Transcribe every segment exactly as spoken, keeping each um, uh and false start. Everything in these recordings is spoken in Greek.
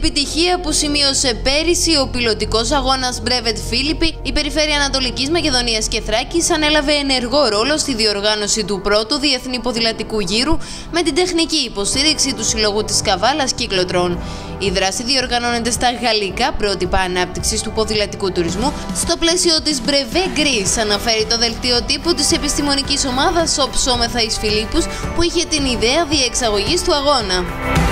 επιτυχία που σημείωσε πέρυσι ο πιλωτικός αγώνας Brevet Philippi, η Περιφέρεια Ανατολικής Μακεδονίας και Θράκης ανέλαβε ενεργό ρόλο στη διοργάνωση του πρώτου Διεθνή Ποδηλατικού Γύρου με την τεχνική υποστήριξη του Συλλόγου της Καβάλας Κύκλοτρων. Η δράση διοργανώνεται στα γαλλικά πρότυπα ανάπτυξης του ποδηλατικού τουρισμού στο πλαίσιο της Brevet Greece, αναφέρει το δελτίο τύπου της επιστημονικής ομάδας Οψόμεθα εις Φιλίππους, που είχε την ιδέα διεξαγωγής του αγώνα.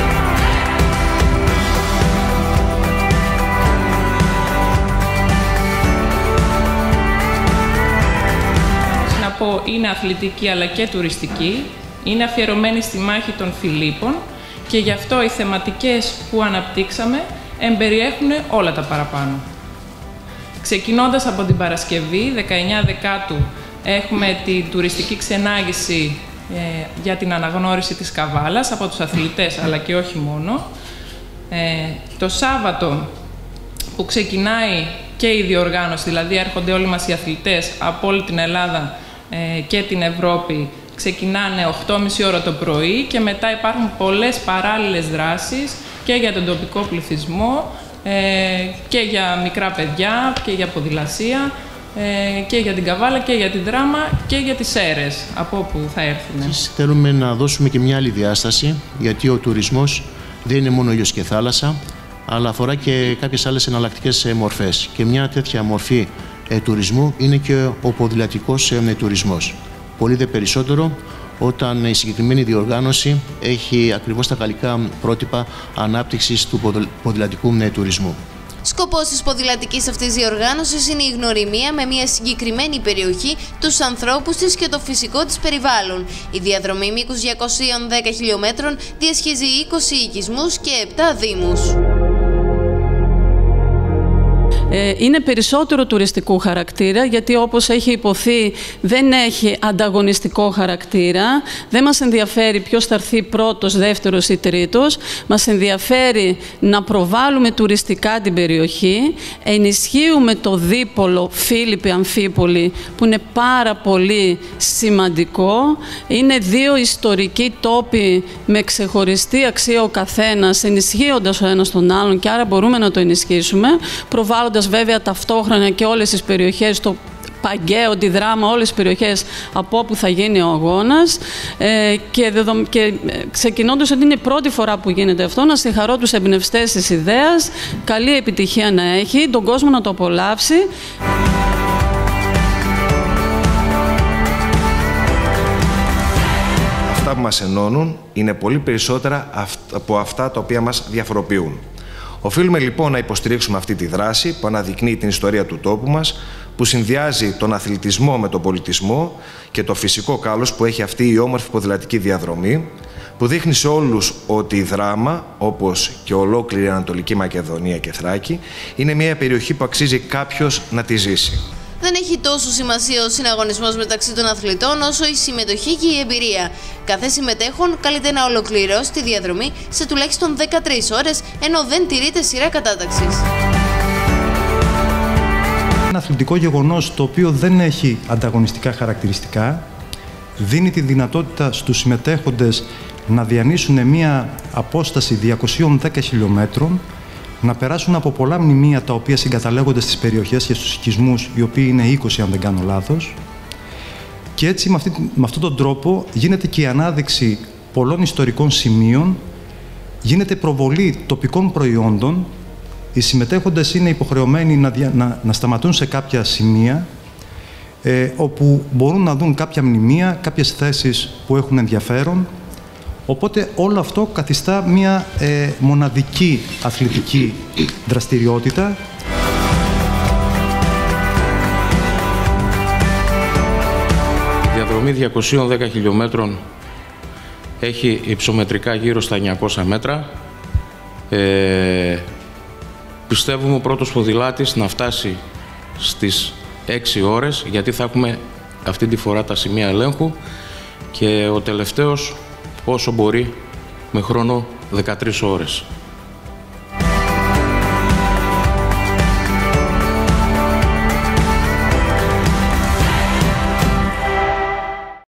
Είναι αθλητική αλλά και τουριστική, είναι αφιερωμένη στη μάχη των Φιλίππων και γι' αυτό οι θεματικές που αναπτύξαμε εμπεριέχουν όλα τα παραπάνω. Ξεκινώντας από την Παρασκευή, δεκαεννιά Δεκάτου, έχουμε τη τουριστική ξενάγηση ε, για την αναγνώριση της Καβάλας από τους αθλητές αλλά και όχι μόνο. Ε, το Σάββατο που ξεκινάει και η διοργάνωση, δηλαδή έρχονται όλοι μας οι αθλητές από όλη την Ελλάδα και την Ευρώπη, ξεκινάνε οκτώ και μισή ώρα το πρωί και μετά υπάρχουν πολλές παράλληλες δράσεις και για τον τοπικό πληθυσμό και για μικρά παιδιά και για ποδηλασία και για την Καβάλα και για την Δράμα και για τις αίρες από όπου θα έρθουν. Θέλουμε να δώσουμε και μια άλλη διάσταση, γιατί ο τουρισμός δεν είναι μόνο ήλιος και θάλασσα, αλλά αφορά και κάποιες άλλες εναλλακτικές μορφές. Και μια τέτοια μορφή ε, τουρισμού είναι και ο ποδηλατικός ε, τουρισμός. Πολύ δε περισσότερο όταν η συγκεκριμένη διοργάνωση έχει ακριβώς τα γαλλικά πρότυπα ανάπτυξης του ποδηλατικού ε, τουρισμού. Σκοπός της ποδηλατικής αυτής διοργάνωσης είναι η γνωριμία με μια συγκεκριμένη περιοχή, τους ανθρώπους της και το φυσικό της περιβάλλον. Η διαδρομή μήκους διακόσιων δέκα χιλιόμετρων διασχίζει είκοσι οικισμούς και επτά δήμους. Είναι περισσότερο τουριστικού χαρακτήρα, γιατί όπως έχει υποθεί δεν έχει ανταγωνιστικό χαρακτήρα. Δεν μας ενδιαφέρει ποιος θα έρθει πρώτος, δεύτερος ή τρίτος. Μας ενδιαφέρει να προβάλλουμε τουριστικά την περιοχή. Ενισχύουμε το δίπολο Φίλιππη-Αμφίπολη, που είναι πάρα πολύ σημαντικό. Είναι δύο ιστορικοί τόποι με ξεχωριστή αξία ο καθένας, ενισχύοντας ο ένας τον άλλον, και άρα μπορούμε να το ενισχύσουμε, προβάλλοντας βέβαια ταυτόχρονα και όλες τις περιοχές, το Παγκαίο, τη Δράμα, όλες τις περιοχές από όπου θα γίνει ο αγώνας. Ε, και, δεδο... και ξεκινώντας ότι είναι η πρώτη φορά που γίνεται αυτό, να συγχαρώ τους εμπνευστές της ιδέας, καλή επιτυχία να έχει, τον κόσμο να το απολαύσει. Αυτά που μας ενώνουν είναι πολύ περισσότερα από αυτά τα οποία μας διαφοροποιούν. Οφείλουμε λοιπόν να υποστηρίξουμε αυτή τη δράση που αναδεικνύει την ιστορία του τόπου μας, που συνδυάζει τον αθλητισμό με τον πολιτισμό και το φυσικό κάλος που έχει αυτή η όμορφη ποδηλατική διαδρομή, που δείχνει σε όλους ότι η Δράμα, όπως και ολόκληρη η Ανατολική Μακεδονία και Θράκη, είναι μια περιοχή που αξίζει κάποιος να τη ζήσει. Δεν έχει τόσο σημασία ο συναγωνισμός μεταξύ των αθλητών όσο η συμμετοχή και η εμπειρία. Κάθε συμμετέχον καλείται να ολοκληρώσει τη διαδρομή σε τουλάχιστον δεκατρείς ώρες, ενώ δεν τηρείται σειρά κατάταξης. Ένα αθλητικό γεγονός το οποίο δεν έχει ανταγωνιστικά χαρακτηριστικά, δίνει τη δυνατότητα στους συμμετέχοντες να διανύσουν μια απόσταση διακοσίων δέκα χιλιόμετρων, να περάσουν από πολλά μνημεία τα οποία συγκαταλέγονται στις περιοχές και στους οικισμούς, οι οποίοι είναι είκοσι αν δεν κάνω λάθος. Και έτσι με, αυτή, με αυτόν τον τρόπο γίνεται και η ανάδειξη πολλών ιστορικών σημείων, γίνεται προβολή τοπικών προϊόντων, οι συμμετέχοντες είναι υποχρεωμένοι να, δια, να, να σταματούν σε κάποια σημεία, ε, όπου μπορούν να δουν κάποια μνημεία, κάποιες θέσεις που έχουν ενδιαφέρον. Οπότε όλο αυτό καθιστά μια ε, μοναδική αθλητική δραστηριότητα. Η διαδρομή διακοσίων δέκα χιλιόμετρων έχει υψομετρικά γύρω στα εννιακόσια μέτρα. Ε, πιστεύουμε ο πρώτος ποδηλάτης να φτάσει στις έξι ώρες, γιατί θα έχουμε αυτή τη φορά τα σημεία ελέγχου, και ο τελευταίος όσο μπορεί με χρόνο δεκατρείς ώρες.